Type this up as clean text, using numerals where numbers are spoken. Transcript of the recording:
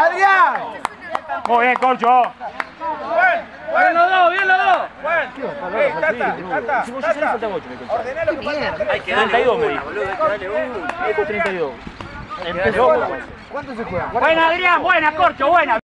Adrián! Muy bien, Corcho. Bien los dos, bien los dos. Ordenalo que falta. Hay que darle 32 me una, dijo. boludo, hay que darle una. Dijo 32. ¿Cuánto se juega? Buena, Adrián, buena, Corcho, buena.